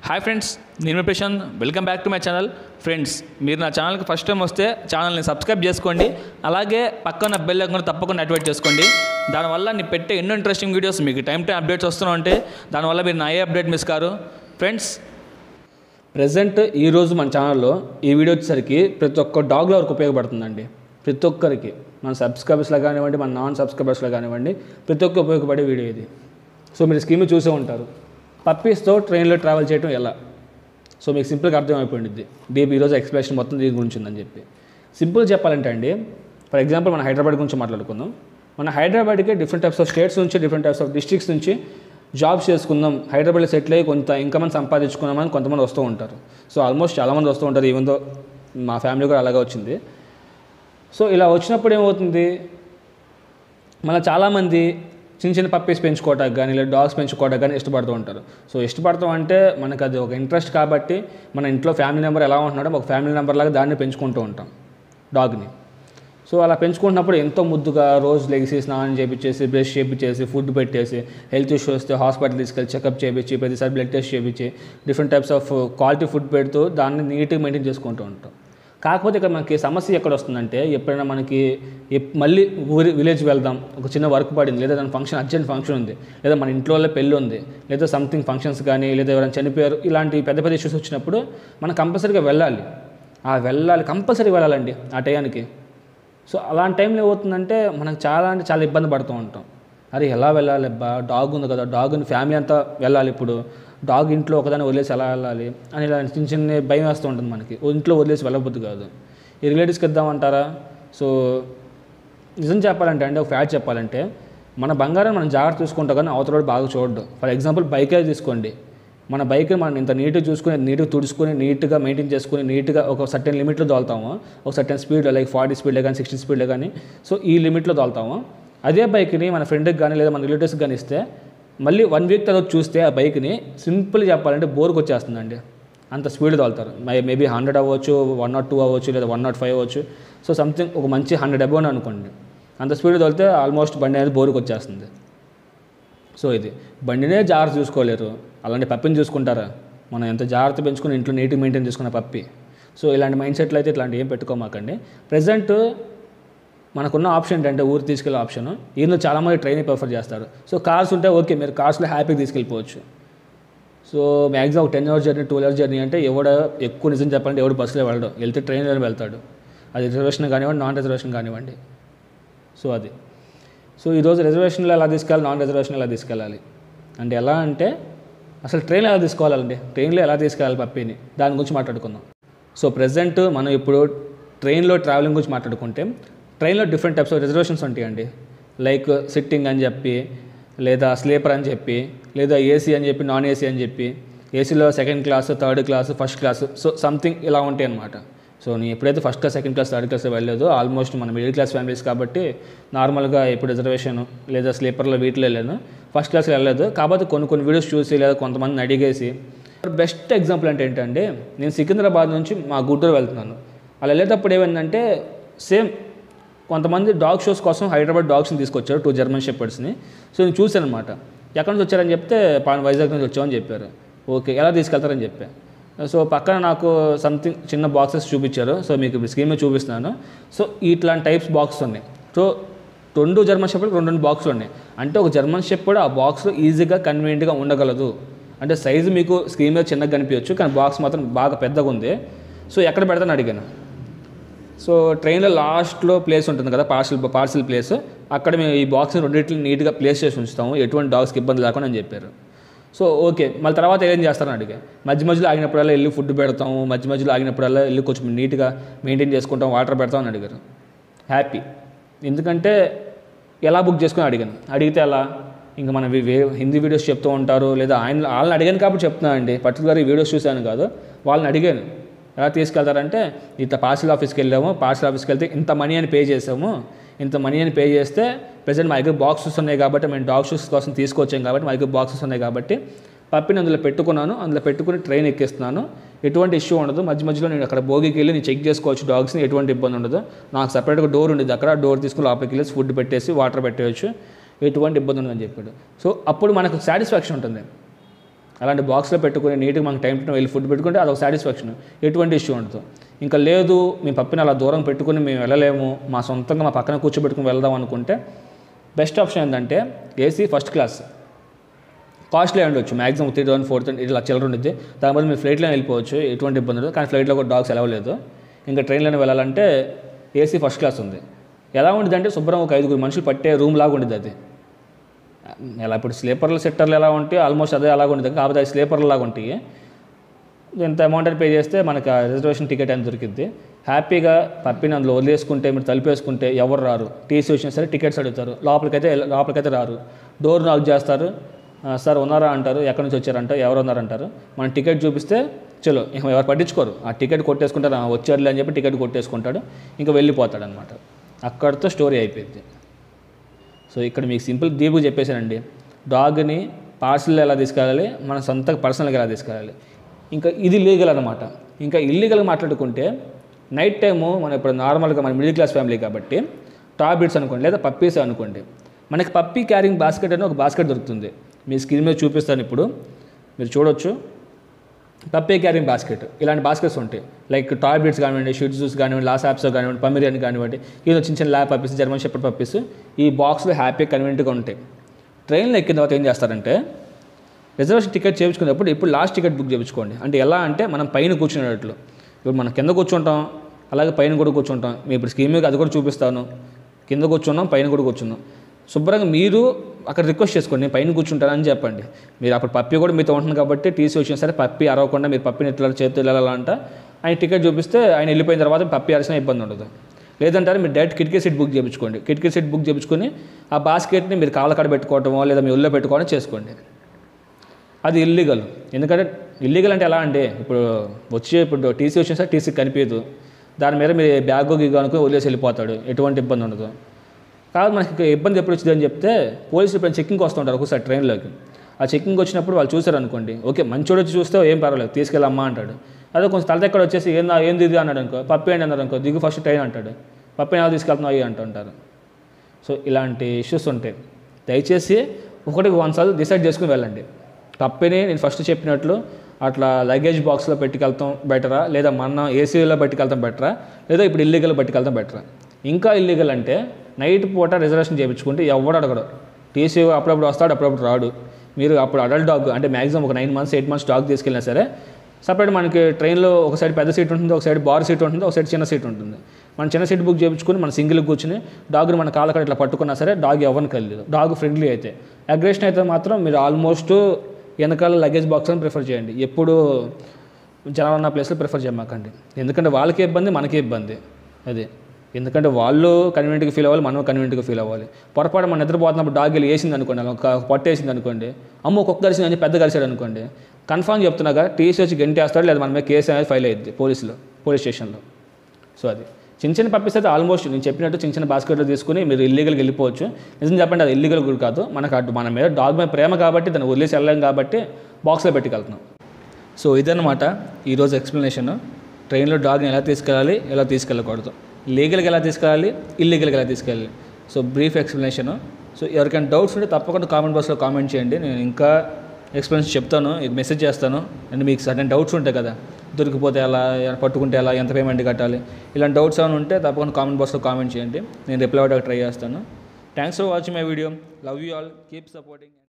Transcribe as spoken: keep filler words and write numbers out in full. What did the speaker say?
Hi friends, నేను మీ Prashanth. Welcome back to my channel. Friends, మీరు నా ఛానల్కి ఫస్ట్ టైం వస్తే ఛానల్ని సబ్స్క్రైబ్ చేసుకోండి. అలాగే పక్కన బెల్ ఐకాన్ తప్పకుండా యాక్టివేట్ చేసుకోండి. దానివల్ల నేను పెట్టే ఎన్నో ఇంట్రెస్టింగ్ వీడియోస్ మీకు టైం టైం అప్డేట్స్ వస్తూ ఉంటే దానివల్ల మీరు నా ఏ అప్డేట్ మిస్ కారు. ఫ్రెండ్స్, ప్రజెంట్ ఈరోజు మన ఛానల్లో ఈ వీడియో వచ్చేసరికి ప్రతి ఒక్క డాగ్ లవర్కి ఉపయోగపడుతుందండి. ప్రతి ఒక్కరికి, మన సబ్స్క్రైబర్స్లో కానివ్వండి, మన నాన్ సబ్స్క్రైబర్స్లో కానివ్వండి, ప్రతి ఒక్క ఉపయోగపడే వీడియో ఇది. సో మీరు స్కీమ్ చూసే ఉంటారు, పప్పీస్తో ట్రైన్లో ట్రావెల్ చేయడం ఎలా. సో మీకు సింపుల్గా అర్థమైపోయింది డీప్ ఈరోజు ఎక్స్ప్లెనేషన్ మొత్తం దీని గురించి ఉందని చెప్పి. సింపుల్ చెప్పాలంటే అండి, ఫర్ ఎగ్జాంపుల్ మన హైదరాబాద్ గురించి మాట్లాడుకుందాం. మన హైదరాబాద్కి డిఫరెంట్ టైప్స్ ఆఫ్ స్టేట్స్ నుంచి, డిఫరెంట్ టైప్స్ ఆఫ్ డిస్ట్రిక్ట్స్ నుంచి జాబ్స్ చేసుకుందాం, హైదరాబాద్లో సెటిల్ అయ్యి కొంత ఇంకమని సంపాదించుకున్నామని కొంతమంది వస్తూ ఉంటారు. సో ఆల్మోస్ట్ చాలామంది వస్తూ ఉంటారు, ఈవెన్ దో మా ఫ్యామిలీ కూడా అలాగే వచ్చింది. సో ఇలా వచ్చినప్పుడు ఏమవుతుంది, మన చాలామంది చిన్న చిన్న పప్పీస్ పెంచుకోవడానికి కానీ లేదా డాగ్స్ పెంచుకోవడానికి కానీ ఇష్టపడుతూ ఉంటారు. సో ఇష్టపడతాం అంటే మనకు అది ఒక ఇంట్రెస్ట్ కాబట్టి మన ఇంట్లో ఫ్యామిలీ మెంబర్ ఎలా ఉంటున్నాడో ఒక ఫ్యామిలీ మెంబర్ లాగా దాన్ని పెంచుకుంటూ ఉంటాం డాగ్ని. సో అలా పెంచుకుంటున్నప్పుడు ఎంతో ముద్దుగా రోజు లెగిసి స్నానం చేయించేసి, బ్రష్ చేయించేసి, ఫుడ్ పెట్టేసి, హెల్త్ ఇష్యూ వస్తే హాస్పిటల్ తీసుకెళ్ళి చెకప్ చేయించి, ప్రతిసారి బ్లడ్ టెస్ట్ చేయించి, different types of quality food పెడుతూ దాన్ని నీట్గా మెయింటైన్ చేసుకుంటూ ఉంటాం. కాకపోతే ఇక్కడ మనకి సమస్య ఎక్కడ వస్తుందంటే, ఎప్పుడైనా మనకి మళ్ళీ ఊరి విలేజ్ వెళ్దాం, ఒక చిన్న వర్క్ పడింది, లేదా దాని ఫంక్షన్ అర్జెంట్ ఫంక్షన్ ఉంది, లేదా మన ఇంట్లో వాళ్ళ పెళ్ళి ఉంది, లేదా సంథింగ్ ఫంక్షన్స్ కానీ, లేదా ఎవరైనా చనిపోయారు, ఇలాంటి పెద్ద పెద్ద ఇష్యూస్ వచ్చినప్పుడు మనం కంపల్సరీగా వెళ్ళాలి. ఆ వెళ్ళాలి కంపల్సరీ వెళ్ళాలండి ఆ టయానికి. సో అలాంటి టైంలో ఏమవుతుందంటే మనకు చాలా అంటే చాలా ఇబ్బంది పడుతూ ఉంటాం. అరే ఎలా వెళ్ళాలి అబ్బా, డాగ్ ఉంది కదా, డాగ్ని ఫ్యామిలీ అంతా వెళ్ళాలి, ఇప్పుడు డాగ్ ఇంట్లో ఒకదాన్ని వదిలేసి ఎలా వెళ్ళాలి అని ఇలా చిన్న చిన్న భయం వేస్తూ ఉంటుంది మనకి. ఇంట్లో వదిలేసి వెళ్ళబుద్ది కాదు. ఈ రిలేటివ్స్కి ఇద్దామంటారా? సో నిజం చెప్పాలంటే అండి, ఒక ఫ్యాక్ట్ చెప్పాలంటే, మన బంగారం మనం జాగ్రత్త చూసుకుంటాం కానీ అవతల వాడు బాగా చూడడం. ఫర్ ఎగ్జాంపుల్ బైకే తీసుకోండి, మన బైక్ని మనం ఇంత నీట్గా చూసుకుని, నీట్గా తుడుచుకొని, నీట్గా మెయింటైన్ చేసుకుని, నీట్గా ఒక సర్టెన్ లిమిట్లో దోలుతాము, ఒక సర్టెన్ స్పీడ్లో, లైక్ ఫార్టీ స్పీడ్లో కానీ, సిక్స్టీ స్పీడ్లో కానీ. సో ఈ లిమిట్లో దోలుతాము. అదే బైక్ని మన ఫ్రెండ్కి కానీ లేదా మన రిలేటివ్స్కి కానీ ఇస్తే మళ్ళీ వన్ వీక్ తర్వాత చూస్తే ఆ బైక్ని సింపుల్ చెప్పాలంటే బోర్కి వచ్చేస్తుందండి, అంత స్పీడ్ తోలుతారు. మై మేబీ హండ్రెడ్ అవ్వచ్చు, వన్ నాట్ టూ అవ్వచ్చు, లేదా వన్ నాట్ ఫైవ్ అవ్వచ్చు. సో సంథింగ్ ఒక మంచి హండ్రెడ్ అబోన్ అనుకోండి, అంత స్పీడ్ తోలితే ఆల్మోస్ట్ బండి అనేది బోర్కి వచ్చేస్తుంది. సో ఇది బండినే జాగ్రత్త చూసుకోలేరు, అలాంటి పప్పిని చూసుకుంటారా? మనం ఎంత జాగ్రత్త పెంచుకుని ఇంట్లో నీట్గా మెయింటైన్ చేసుకున్న పప్పి. సో ఇలాంటి మైండ్ సెట్లు అయితే ఇట్లాంటి ఏం పెట్టుకోమాకండి. ప్రజెంట్ మనకున్న ఆప్షన్ ఏంటంటే ఊరు తీసుకెళ్ళే ఆప్షన్. ఈయన చాలామంది ట్రైన్ ప్రిఫర్ చేస్తారు. సో కార్స్ ఉంటే ఓకే, మీరు కార్స్లో హ్యాపీగా తీసుకెళ్ళిపోవచ్చు. సో మ్యాక్సిమం ఒక ten hours journey, twelve hours journey అంటే ఎవడ ఎక్కువ నిజం చెప్పాలంటే ఎవడు బస్సులో వెళ్ళడం, వెళ్తే ట్రైన్లో వెళ్తాడు. అది రిజర్వేషన్ కానివ్వండి, నాన్ రిజర్వేషన్ కానివ్వండి. సో అది సో ఈరోజు రిజర్వేషన్లో ఎలా తీసుకెళ్ళాలి, నాన్ రిజర్వేషన్లో ఎలా తీసుకెళ్ళాలి అంటే ఎలా అంటే, అసలు ట్రైన్లో ఎలా తీసుకోవాలండి, ట్రైన్లో ఎలా తీసుకెళ్ళాలి పప్పిని, దాని గురించి మాట్లాడుకుందాం. సో ప్రజెంట్ మనం ఇప్పుడు ట్రైన్లో ట్రావెలింగ్ గురించి మాట్లాడుకుంటే, ట్రైన్లో డిఫరెంట్ టైప్స్ ఆఫ్ రిజర్వేషన్స్ ఉంటాయండి. లైక్ సిట్టింగ్ అని చెప్పి, లేదా స్లీపర్ అని చెప్పి, లేదా ఏసీ అని చెప్పి, నాన్ ఏసీ అని చెప్పి, ఏసీలో second class, third class, first class, so something ఇలా ఉంటాయి అన్నమాట. సో నేను ఎప్పుడైతే first class, second class, third class వెళ్ళలేదు, ఆల్మోస్ట్ మన మిడిల్ క్లాస్ ఫ్యామిలీస్ కాబట్టి నార్మల్గా ఎప్పుడు రిజర్వేషన్ లేదా స్లీపర్లో వీటిలో వెళ్ళాను, ఫస్ట్ క్లాస్లో వెళ్ళలేదు. కాకపోతే కొన్ని కొన్ని వీడియోస్ చూసి లేదా కొంతమందిని అడిగేసి. బెస్ట్ ఎగ్జాంపుల్ అంటే ఏంటంటే, నేను సికింద్రాబాద్ నుంచి మా గుంటూరు వెళ్తున్నాను. అలా వెళ్ళేటప్పుడు ఏమైందంటే, సేమ్ కొంతమంది డాగ్ షోస్ కోసం హైదరాబాద్ డాగ్స్ని తీసుకొచ్చారు, టూ జర్మన్ షెపర్డ్స్ని. సో నేను చూశాను అనమాట. ఎక్కడి నుంచి వచ్చారని చెప్తే పాన్ వైజాగ్ నుంచి వచ్చామని చెప్పారు. ఓకే, ఎలా తీసుకెళ్తారని చెప్పా. సో పక్కన నాకు సంథింగ్ చిన్న బాక్సెస్ చూపించారు. సో మీకు స్క్రీన్ మీద చూపిస్తున్నాను. సో ఇట్లాంటి టైప్స్ బాక్సెస్ ఉన్నాయి. సో రెండు జర్మన్ షెపర్డ్ రెండు రెండు బాక్సులు ఉన్నాయి. అంటే ఒక జర్మన్ షెపర్డ్ ఆ బాక్స్లో ఈజీగా కన్వీనియంట్గా ఉండగలదు. అంటే సైజు మీకు స్క్రీన్ మీద చిన్నగా కనిపించవచ్చు, కానీ బాక్స్ మాత్రం బాగా పెద్దగా ఉంది. సో ఎక్కడ పెడతాను అడిగాను. సో ట్రైన్లో లాస్ట్లో ప్లేస్ ఉంటుంది కదా, పార్సల్ పార్సల్ ప్లేస్, అక్కడ మేము ఈ బాక్స్ని రెండింటిని నీట్గా ప్లేస్ చేసి ఉంచుతాము, ఎటువంటి డాగ్స్కి ఇబ్బంది లేకుండా అని చెప్పారు. సో ఓకే, మళ్ళీ తర్వాత ఏం చేస్తారని అడిగా. మధ్య మధ్యలో ఆగినప్పుడల్లా వెళ్ళి ఫుడ్ పెడతాము, మధ్య మధ్యలో ఆగినప్పుడల్లా వెళ్ళి కొంచెం నీట్గా మెయింటైన్ చేసుకుంటాం, వాటర్ పెడతామని అడిగారు. హ్యాపీ, ఎందుకంటే ఎలా బుక్ చేసుకుని అడిగాను. అడిగితే అలా ఇంకా మన హిందీ వీడియోస్ చెప్తూ ఉంటారు, లేదా ఆయన వాళ్ళని అడిగాను కాబట్టి చెప్తున్నాను అండి, పర్టికులర్ ఈ వీడియోస్ చూశాను కాదు, వాళ్ళని అడిగాను ఎలా తీసుకెళ్తారంటే, ఇంత పార్సల్ ఆఫీస్కి వెళ్ళాము, పార్సల్ ఆఫీస్కి వెళ్తే ఇంత మనీ అని పే చేసాము, ఇంత మనీ అని పే చేస్తే ప్రజెంట్ మా దగ్గర బాక్సెస్ ఉన్నాయి కాబట్టి, మేము డాగ్ షూస్ కోసం తీసుకొచ్చాం కాబట్టి మా దగ్గర బాక్సెస్ ఉన్నాయి కాబట్టి పప్పిని అందులో పెట్టుకున్నాను, అందులో పెట్టుకుని ట్రైన్ ఎక్కిస్తున్నాను, ఎటువంటి ఇష్యూ ఉండదు. మధ్య మధ్యలో నేను అక్కడ భోగికి వెళ్ళి నేను చెక్ చేసుకోవచ్చు డాగ్స్ని, ఎటువంటి ఇబ్బంది ఉండదు. నాకు సపరేట్గా డోర్ ఉండేది, అక్కడ డోర్ తీసుకుని లోపలికి వెళ్ళి ఫుడ్ పెట్టేసి వాటర్ పెట్టేయచ్చు, ఎటువంటి ఇబ్బంది ఉండదని చెప్పాడు. సో అప్పుడు మనకు సాటిస్ఫాక్షన్ ఉంటుంది. అలాంటి బాక్స్లో పెట్టుకుని నీట్గా మనకు టైం టు వెళ్ళి ఫుడ్ పెట్టుకుంటే అదొక సాటిస్ఫాక్షన్, ఎటువంటి ఇష్యూ ఉండదు. ఇంకా లేదు మీ పప్పిని అలా దూరం పెట్టుకుని మేము వెళ్ళలేము, మా సొంతంగా మా పక్కన కూర్చోబెట్టుకుని వెళ్దాం అనుకుంటే బెస్ట్ ఆప్షన్ ఏంటంటే ఏసీ ఫస్ట్ క్లాస్. కాస్ట్లీ ఉండొచ్చు, maximum three thousand four thousand ఇట్లా చిల్లర ఉండిద్ది. దానివల్ల మీరు ఫ్లైట్లో వెళ్ళిపోవచ్చు, ఎటువంటి ఇబ్బంది ఉండదు. కానీ ఫ్లైట్లో కూడా డాగ్స్ ఎలా లేదు. ఇంకా ట్రైన్లోనే వెళ్ళాలంటే ఏసీ ఫస్ట్ క్లాస్ ఉంది. ఎలా ఉంటుంది అంటే శుభ్రం ఒక ఐదుగురు మనుషులు పట్టే రూమ్ లాగా ఉండేది అది. ఎలా ఇప్పుడు స్లీపర్లు సెట్టర్లు ఎలా ఉంటాయి ఆల్మోస్ట్ అదే అలాగ ఉంటుంది, కాకపోతే అది స్లీపర్లు లాగా ఉంటాయి. ఇంత అమౌంట్ అని పే చేస్తే మనకు రిజర్వేషన్ టికెట్ అని దొరికిద్ది. హ్యాపీగా పప్పిని అందులో వదిలేసుకుంటే మీరు తలిపేసుకుంటే ఎవరు రారు. టీసీ వచ్చినా సరే టికెట్స్ అడుగుతారు, లోపలికైతే లోపలికైతే రారు. డోర్ నాక్ చేస్తారు, సార్ ఉన్నారా అంటారు, ఎక్కడి నుంచి వచ్చారంటారు, ఎవరు ఉన్నారంటారు. మనం టికెట్ చూపిస్తే చలో ఇంకా ఎవరు పట్టించుకోరు. ఆ టికెట్ కొట్టేసుకుంటారు, వచ్చారులే అని చెప్పి టికెట్ కొట్టేసుకుంటాడు, ఇంకా వెళ్ళిపోతాడు అనమాట. అక్కడితో స్టోరీ అయిపోయింది. సో ఇక్కడ మీకు సింపుల్ డీప్గా చెప్పేశానండి. డాగ్ని పార్సల్ ఎలా తీసుకెళ్ళాలి, మన సొంత పర్సనల్గా ఎలా తీసుకెళ్ళాలి. ఇంకా ఇది లీగల్ అనమాట. ఇంకా ఇల్లీగల్గా మాట్లాడుకుంటే నైట్ టైము మనం ఇప్పుడు నార్మల్గా మన మిడిల్ క్లాస్ ఫ్యామిలీ కాబట్టి టాప్ బిట్స్ అనుకోండి లేదా పప్పీస్ అనుకోండి, మనకి పప్పీ క్యారింగ్ బాస్కెట్ అని ఒక బాస్కెట్ దొరుకుతుంది. మీ స్క్రీన్ మీద చూపిస్తాను, ఇప్పుడు మీరు చూడొచ్చు. పప్పీ క్యారింగ్ బాస్కెట్ ఇలాంటి బాస్కెట్స్ ఉంటాయి. లైక్ టాయ్ బిట్స్ కానివ్వండి, షిట్ జూస్ కానివ్వండి, లాస్ యాప్స్ కానివ్వండి, పమిరియన్ కానివ్వండి, ఇది చిన్న చిన్న lab puppies, German shepherd puppies ఈ బాక్స్లో హ్యాపీ కన్వీనియంట్గా ఉంటాయి. ట్రైన్లో ఎక్కిన తర్వాత ఏం చేస్తారంటే రిజర్వేషన్ టికెట్ చేయించుకునేటప్పుడు ఇప్పుడు లాస్ట్ టికెట్ బుక్ చేయించుకోండి. అంటే ఎలా అంటే మనం పైన కూర్చునేటట్లు, ఇప్పుడు మనం కింద కూర్చుంటాం అలాగే పైన కూడా కూర్చుంటాం. మీ ఇప్పుడు స్క్రీన్ మీద అది కూడా చూపిస్తాను. కింద కూర్చున్నాం, పైన కూడా కూర్చున్నాం. శుభ్రంగా మీరు అక్కడ రిక్వెస్ట్ చేసుకోండి, నేను పైన కూర్చుంటానని చెప్పండి. మీరు అప్పుడు పప్పి కూడా మీతో ఉంటుంది కాబట్టి టీసీ వచ్చినా సరే పప్పి అరవకుండా మీరు పప్పిని ఎట్లా చేతితో వెళ్ళాలంట ఆయన టికెట్ చూపిస్తే ఆయన వెళ్ళిపోయిన తర్వాత పప్పి అరిసిన ఇబ్బంది ఉండదు. లేదంటారు మీరు డైరెక్ట్ కిటికీ సీట్ బుక్ చేయించుకోండి. కిటికీ సీట్ బుక్ చేయించుకొని ఆ బాస్కెట్ని మీరు కాళ్ళ కాడ పెట్టుకోవటమో లేదా మీ ఒళ్ళో పెట్టుకోవడం చేసుకోండి. అది ఇల్లీగల్. ఎందుకంటే ఇల్లీగల్ అంటే ఎలా అంటే ఇప్పుడు వచ్చి ఇప్పుడు టీసీ వచ్చినా సరే టీసీ కనిపించదు, దాని మీద మీరు బ్యాగ్ గిగ్ అనుకుని వదిలేసి వెళ్ళిపోతాడు, ఎటువంటి ఇబ్బంది ఉండదు. కాదు మనకి ఇబ్బంది ఎప్పుడు వచ్చింది అని చెప్తే పోలీసులు ఇప్పుడు చెక్కింగ్ వస్తుంటారు ఒకసారి ట్రైన్లోకి. ఆ చెక్కింగ్ వచ్చినప్పుడు వాళ్ళు చూసారు అనుకోండి, ఓకే మంచోడు వచ్చి చూస్తే ఏం పర్వాలేదు తీసుకెళ్ళమ్మా అంటాడు. అదే కొంచెం తలదెక్కడ వచ్చేసి ఏందా ఏంది ఇది అన్నాడు అనుకో, పప్పి ఏంటి అన్నారు అనుకో, దిగు ఫస్ట్ ట్రైన్ అంటాడు, పప్పి ఎలా తీసుకెళ్తున్నావు అయ్యి అంటుంటారు. సో ఇలాంటి ఇష్యూస్ ఉంటాయి. దయచేసి ఒకటికి వన్ సార్లు డిసైడ్ చేసుకుని వెళ్ళండి. పప్పిని నేను ఫస్ట్ చెప్పినట్లు అట్లా లగేజ్ బాక్స్లో పెట్టుకెళ్తాం బెటరా, లేదా మన ఏసీలో పెట్టుకెళ్తాం బెటరా, లేదా ఇప్పుడు ఇల్లీగల్ పెట్టుకెళ్తాం బెటరా. ఇంకా ఇల్లీగల్ అంటే నైట్ పూట రిజర్వేషన్ చేయించుకుంటే ఎవడు అడగడు. టీసీ అప్పుడప్పుడు వస్తాడు, అప్పుడప్పుడు రాడు. మీరు అప్పుడు అడల్ట్ డాగ్ అంటే మ్యాక్సిమం ఒక nine months eight months dog తీసుకెళ్ళినా సరే సపరేట్ మనకి ట్రైన్లో ఒక సైడ్ పెద్ద సీట్ ఉంటుంది, ఒక సైడ్ బార్ సీట్ ఉంటుంది, ఒక సైడ్ చిన్న సీట్ ఉంటుంది. మనం చిన్న సీట్ బుక్ చేయించుకుని మన సింగిల్ కూర్చుని డాగ్ని మన కాళ్ళ కాడ ఇట్లా పట్టుకున్నా సరే డాగ్ ఎవరిని కలియదు. డాగ్ ఫ్రెండ్లీ అయితే. అగ్రెషన్ అయితే మాత్రం మీరు ఆల్మోస్ట్ వెనకాల లగేజ్ బాక్స్ని ప్రిఫర్ చేయండి. ఎప్పుడు జనాలు ఉన్న ప్లేస్లో ప్రిఫర్ చేయమాకండి. ఎందుకంటే వాళ్ళకి ఇబ్బంది, మనకి ఇబ్బంది. అది ఎందుకంటే వాళ్ళు కన్వీనియంట్గా ఫీల్ అవ్వాలి, మనం కన్వీనియంట్గా ఫీల్ అవ్వాలి. పొరపాటు మనం నిద్రపోతున్నప్పుడు డాగ్ వెళ్ళి వేసింది అనుకోండి, అలా ఒక పట్టేసింది అనుకోండి, అమ్మ ఒక్కొక్క గరిసింది అని పెద్ద గరిసాడు అనుకోండి, కన్ఫామ్ చెప్తున్నాగా టీసీ వచ్చి గంటేస్తాడు, లేదా మన మీద కేసు అనేది ఫైల్ అయ్యింది పోలీసులో పోలీస్ స్టేషన్లో. సో అది చిన్న చిన్న పప్పీస్ అయితే ఆల్మోస్ట్ నేను చెప్పినట్టు చిన్న చిన్న బాస్కెట్లో తీసుకుని మీరు ఇల్లీగల్గా వెళ్ళిపోవచ్చు. నిజం చెప్పండి అది ఇల్లీగల్ కూడా కాదు, మనకు అటు మన మీద డాగ్ మీద ప్రేమ కాబట్టి దాన్ని వదిలేసి వెళ్ళాం కాబట్టి బాక్స్లో పెట్టుకెళ్తున్నాం. సో ఇదన్నమాట ఈరోజు ఎక్స్ప్లెనేషన్. ట్రైన్లో డాగ్ని ఎలా తీసుకెళ్ళాలి, ఎలా తీసుకెళ్ళకూడదు, లీగల్గా ఎలా తీసుకెళ్ళాలి, ఇల్లీగల్గా ఎలా తీసుకెళ్ళాలి. So brief explanation. సో ఎవరికైనా డౌట్స్ ఉంటే తప్పకుండా కామెంట్ బాక్స్లో కామెంట్ చేయండి. నేను ఇంకా ఎక్స్ప్లెనేషన్ చెప్తాను, మెసేజ్ చేస్తాను. అండ్ మీకు సడన్ డౌట్స్ ఉంటాయి కదా, దొరికిపోతే ఎలా, పట్టుకుంటే ఎలా, ఎంత పేమెంట్ కట్టాలి, ఇలాంటి డౌట్స్ ఏమైనా ఉంటే తప్పకుండా కామెంట్ బాక్స్లో కామెంట్ చేయండి. నేను రిప్లై అవ్వడానికి ట్రై చేస్తాను. Thanks for watching my video. Love you all, keep supporting.